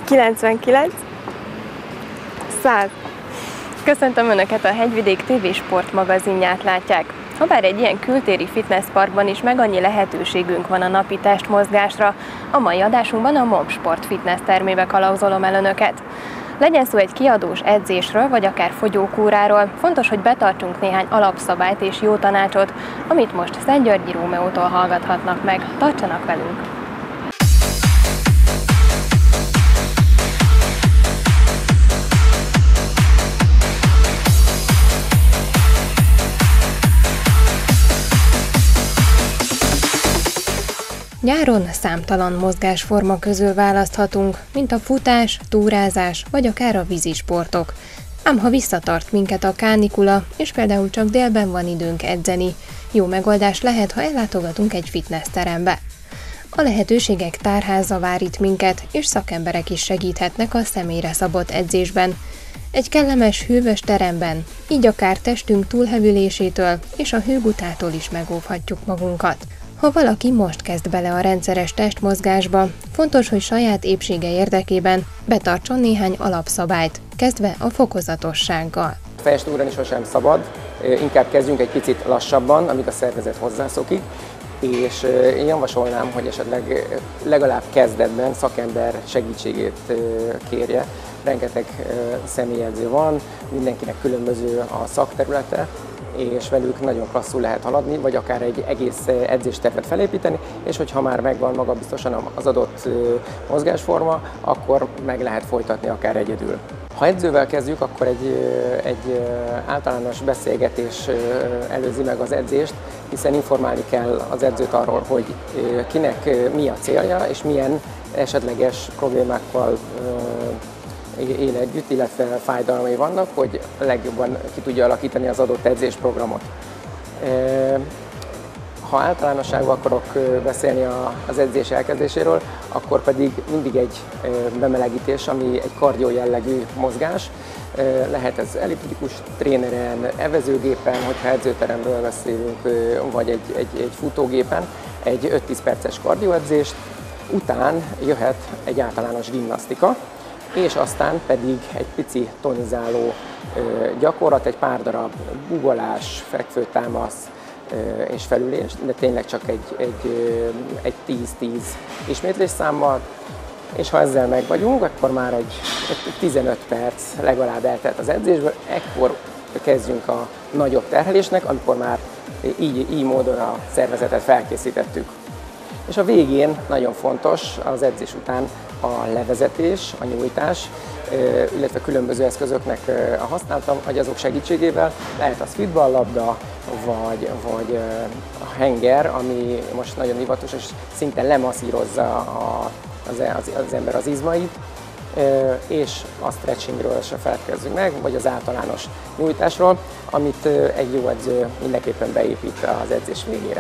99, 100. Köszöntöm Önöket, a Hegyvidék TV Sport magazinját látják. Habár egy ilyen kültéri fitnessparkban is meg annyi lehetőségünk van a napi testmozgásra, a mai adásunkban a MOM Sport Fitness termébe kalauzolom el Önöket. Legyen szó egy kiadós edzésről, vagy akár fogyókúráról, fontos, hogy betartsunk néhány alapszabályt és jó tanácsot, amit most Szentgyörgyi Rómeótól hallgathatnak meg. Tartsanak velünk! Nyáron számtalan mozgásforma közül választhatunk, mint a futás, túrázás vagy akár a vízisportok. Ám ha visszatart minket a kánikula, és például csak délben van időnk edzeni, jó megoldás lehet, ha ellátogatunk egy fitnessterembe. A lehetőségek tárháza vár itt minket, és szakemberek is segíthetnek a személyre szabott edzésben. Egy kellemes, hűvös teremben, így akár testünk túlhevülésétől és a hőgutától is megóvhatjuk magunkat. Ha valaki most kezd bele a rendszeres testmozgásba, fontos, hogy saját épsége érdekében betartson néhány alapszabályt, kezdve a fokozatossággal. Fejest ugrani sosem szabad, inkább kezdjünk egy picit lassabban, amíg a szervezet hozzászokik, és én javasolnám, hogy esetleg legalább kezdetben szakember segítségét kérje. Rengeteg személyedző van, mindenkinek különböző a szakterülete, és velük nagyon klasszul lehet haladni, vagy akár egy egész edzéstervet felépíteni, és hogyha már megvan magabiztosan az adott mozgásforma, akkor meg lehet folytatni akár egyedül. Ha edzővel kezdjük, akkor egy általános beszélgetés előzi meg az edzést, hiszen informálni kell az edzőt arról, hogy kinek mi a célja, és milyen esetleges problémákkal él együtt, illetve fájdalmai vannak, hogy legjobban ki tudja alakítani az adott edzésprogramot. Ha általánosságban akarok beszélni az edzés elkezdéséről, akkor pedig mindig egy bemelegítés, ami egy kardió jellegű mozgás. Lehet ez elliptikus tréneren, evezőgépen, hogyha edzőteremről beszélünk, vagy egy futógépen, egy 5-10 perces kardioedzést, után jöhet egy általános gimnasztika, és aztán pedig egy pici tonizáló gyakorlat, egy pár darab bugolás, fekvőtámasz és felülés, de tényleg csak egy 10-10 ismétlés számmal, és ha ezzel meg vagyunk, akkor már egy 15 perc legalább eltelt az edzésből, ekkor kezdjünk a nagyobb terhelésnek, amikor már így módon a szervezetet felkészítettük. És a végén nagyon fontos az edzés után a levezetés, a nyújtás, illetve különböző eszközöknek a használata, vagy azok segítségével, lehet az futballlabda, vagy a henger, ami most nagyon divatos, és szinte lemasszírozza az ember az izmait, és a stretchingről se feledkezzünk meg, vagy az általános nyújtásról, amit egy jó edző mindenképpen beépít az edzés végére.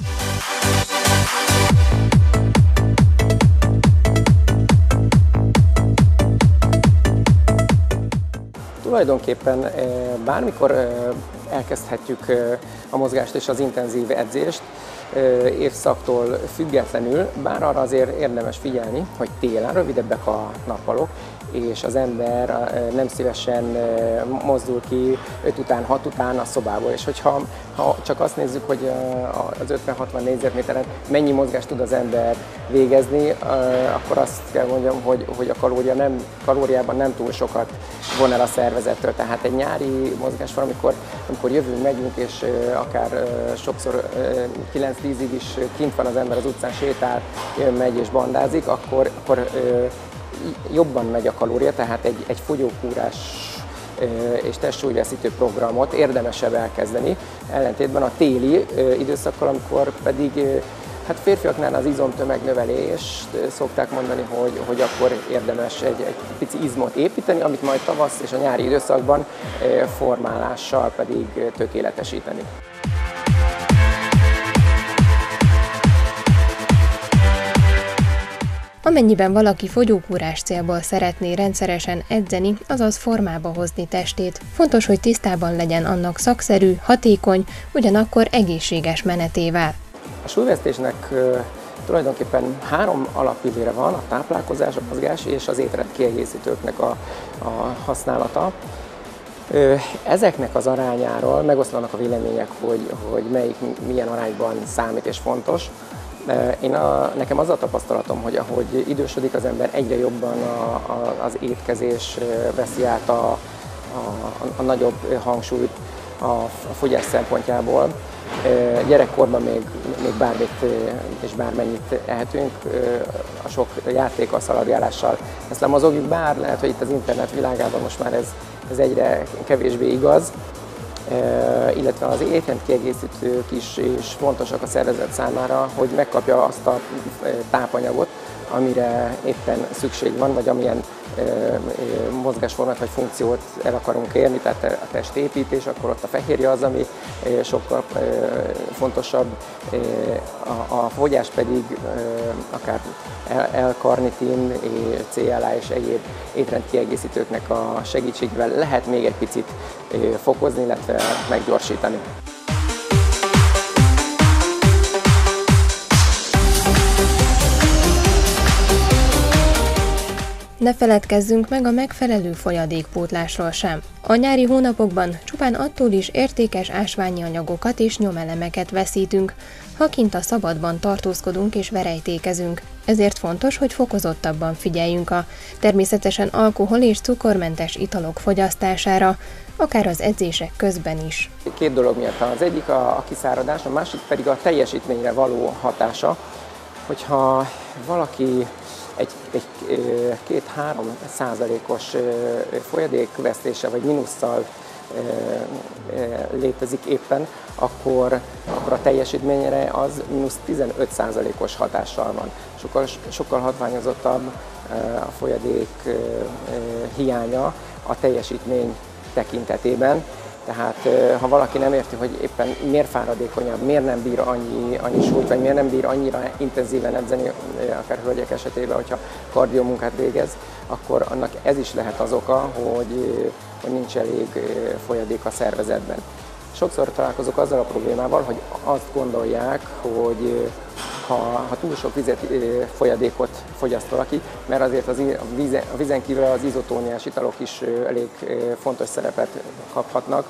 Tulajdonképpen bármikor elkezdhetjük a mozgást és az intenzív edzést, évszaktól függetlenül, bár arra azért érdemes figyelni, hogy télen rövidebbek a nappalok, és az ember nem szívesen mozdul ki 5 után, 6 után a szobából, és hogyha csak azt nézzük, hogy az 50-60 négyzetméteren mennyi mozgást tud az ember végezni, akkor azt kell mondjam, hogy a kalóriában nem túl sokat von el a szervezettől. Tehát egy nyári mozgásforma, amikor jövünk, megyünk, és akár sokszor 9-10-ig is kint van az ember az utcán, sétál, megy és bandázik, akkor jobban megy a kalória, tehát egy fogyókúrás és testsúlyveszítő programot érdemesebb elkezdeni, ellentétben a téli időszakkal, amikor pedig hát férfiaknál az izomtömegnövelést szokták mondani, hogy akkor érdemes egy pici izmot építeni, amit majd tavasz és a nyári időszakban formálással pedig tökéletesíteni. Amennyiben valaki fogyókúrás célból szeretné rendszeresen edzeni, azaz formába hozni testét, fontos, hogy tisztában legyen annak szakszerű, hatékony, ugyanakkor egészséges menetével. A súlyvesztésnek Tulajdonképpen 3 alappillére van: a táplálkozás, a mozgás és az étrend kiegészítőknek a használata. Ezeknek az arányáról megoszlanak a vélemények, hogy melyik milyen arányban számít és fontos. Nekem az a tapasztalatom, hogy ahogy idősödik az ember, egyre jobban az étkezés veszi át a nagyobb hangsúlyt a fogyás szempontjából. Gyerekkorban még bármit és bármennyit ehetünk, a sok játékkal, szaladgálással ezt lemozogjuk, bár lehet, hogy itt az internet világában most már ez egyre kevésbé igaz, illetve az étrendkiegészítők is fontosak a szervezet számára, hogy megkapja azt a tápanyagot, amire éppen szükség van, vagy amilyen mozgásformát vagy funkciót el akarunk érni, tehát a testépítés, akkor ott a fehérje az, ami sokkal fontosabb, a fogyás pedig akár L-karnitin, CLA és egyéb étrendkiegészítőknek a segítségével lehet még egy picit fokozni, illetve meggyorsítani. Ne feledkezzünk meg a megfelelő folyadékpótlásról sem. A nyári hónapokban csupán attól is értékes ásványi anyagokat és nyomelemeket veszítünk, ha kint a szabadban tartózkodunk és verejtékezünk. Ezért fontos, hogy fokozottabban figyeljünk a természetesen alkohol- és cukormentes italok fogyasztására, akár az edzések közben is. 2 dolog miatt. Az egyik a kiszáradás, a másik pedig a teljesítményre való hatása. Hogyha valaki egy 2-3% folyadékvesztése vagy mínusszal létezik éppen, akkor a teljesítményre az mínusz 15%-os hatással van. Sokkal hatványozottabb a folyadék hiánya a teljesítmény tekintetében. Tehát ha valaki nem érti, hogy éppen miért fáradékonyabb, miért nem bír annyi súlyt, vagy miért nem bír annyira intenzíven edzeni, akár hölgyek esetében, hogyha kardiómunkát végez, akkor annak ez is lehet az oka, hogy nincs elég folyadék a szervezetben. Sokszor találkozok azzal a problémával, hogy azt gondolják, hogy ha túl sok folyadékot fogyaszt valaki, mert azért a vízen kívül az izotóniás italok is elég fontos szerepet kaphatnak,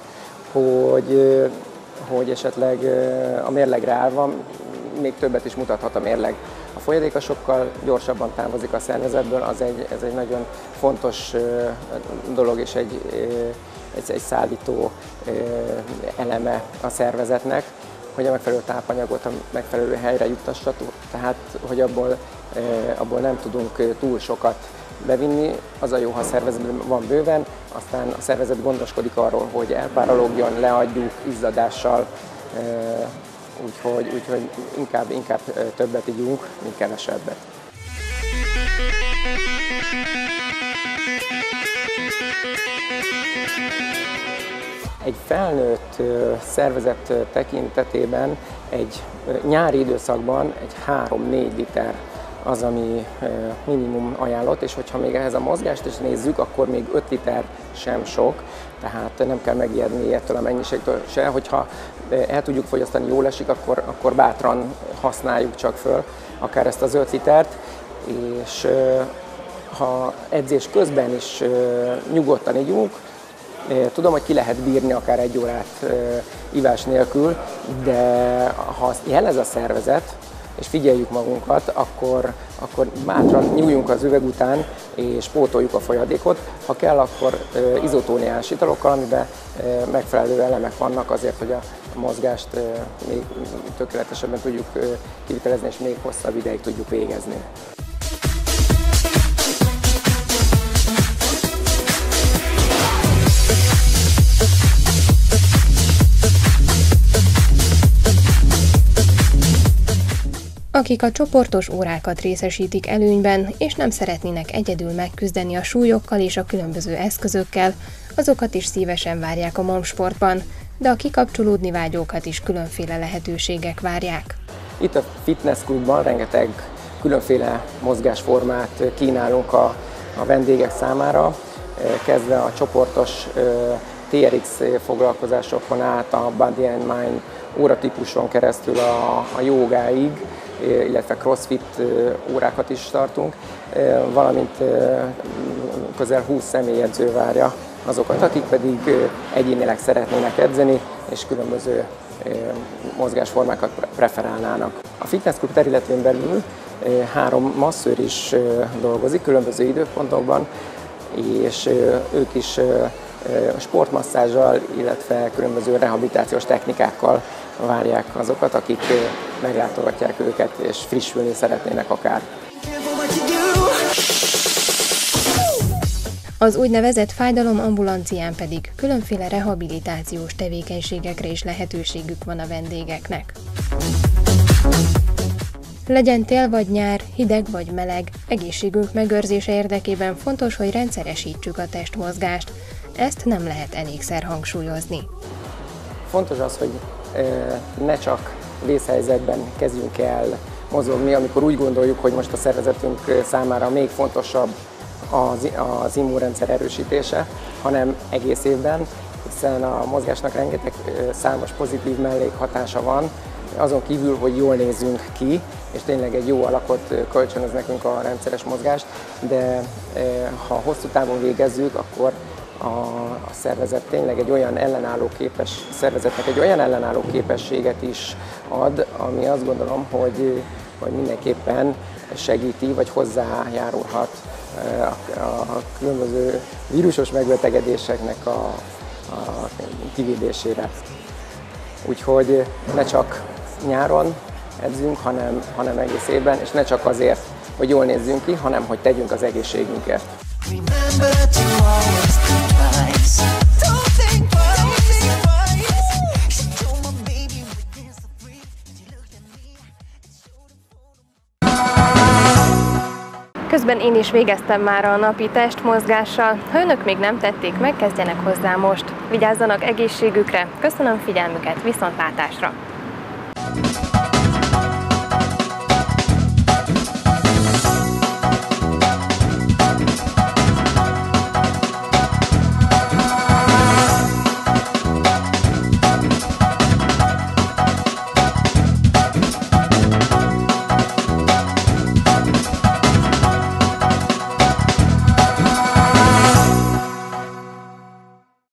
hogy esetleg a mérlegre állva még többet is mutathat a mérleg. A folyadék sokkal gyorsabban távozik a szervezetből, ez egy nagyon fontos dolog és egy szállító eleme a szervezetnek, hogy a megfelelő tápanyagot a megfelelő helyre juttassa, tehát hogy abból nem tudunk túl sokat bevinni. Az a jó, ha a szervezetben van bőven, aztán a szervezet gondoskodik arról, hogy elpárologjon, leadjuk izzadással, úgyhogy inkább többet igyunk, mint kevesebbet. Egy felnőtt szervezet tekintetében egy nyári időszakban egy 3-4 liter az, ami minimum ajánlott, és hogyha még ehhez a mozgást is nézzük, akkor még 5 liter sem sok, tehát nem kell megijedni ettől a mennyiségtől se, hogyha el tudjuk fogyasztani, jól esik, akkor bátran használjuk csak föl, akár ezt az 5 litert, és ha edzés közben is nyugodtan igyunk, tudom, hogy ki lehet bírni akár 1 órát ivás nélkül, de ha jelez a szervezet, és figyeljük magunkat, akkor bátran nyúljunk az üveg után, és pótoljuk a folyadékot. Ha kell, akkor izotóniás italokkal, amiben megfelelő elemek vannak azért, hogy a mozgást még tökéletesebben tudjuk kivitelezni, és még hosszabb ideig tudjuk végezni. Akik a csoportos órákat részesítik előnyben, és nem szeretnének egyedül megküzdeni a súlyokkal és a különböző eszközökkel, azokat is szívesen várják a MOM-sportban, de a kikapcsolódni vágyókat is különféle lehetőségek várják. Itt a Fitness Klubban rengeteg különféle mozgásformát kínálunk a vendégek számára, kezdve a csoportos TRX foglalkozásokon át, a Body and Mind óratípuson keresztül a jógáig. illetve crossfit órákat is tartunk, valamint közel 20 személyedző várja azokat, akik pedig egyénileg szeretnének edzeni, és különböző mozgásformákat preferálnának. A Fitness Club területén belül 3 masszőr is dolgozik különböző időpontokban, és ők is sportmasszázsal, illetve különböző rehabilitációs technikákkal várják azokat, akik meglátogatják őket, és frissülni szeretnének akár. Az úgynevezett fájdalomambulancián pedig különféle rehabilitációs tevékenységekre is lehetőségük van a vendégeknek. Legyen tél vagy nyár, hideg vagy meleg, egészségünk megőrzése érdekében fontos, hogy rendszeresítsük a testmozgást. Ezt nem lehet elégszer hangsúlyozni. Fontos az, hogy ne csak vészhelyzetben kezdjünk el mozogni, amikor úgy gondoljuk, hogy most a szervezetünk számára még fontosabb az immunrendszer erősítése, hanem egész évben, hiszen a mozgásnak rengeteg számos pozitív mellékhatása van, azon kívül, hogy jól nézzünk ki, és tényleg egy jó alakot kölcsönöz nekünk a rendszeres mozgást, de ha hosszú távon végezzük, akkor a szervezet tényleg egy olyan szervezetnek egy olyan ellenálló képességet is ad, ami azt gondolom, hogy mindenképpen segíti, vagy hozzájárulhat a különböző vírusos megbetegedéseknek a kivédésére. Úgyhogy ne csak nyáron edzünk, hanem egész évben, és ne csak azért, hogy jól nézzünk ki, hanem hogy tegyünk az egészségünkért. Közben én is végeztem már a napi testmozgással. Ha önök még nem tették meg, kezdjenek hozzá most. Vigyázzanak egészségükre, köszönöm figyelmüket, viszontlátásra!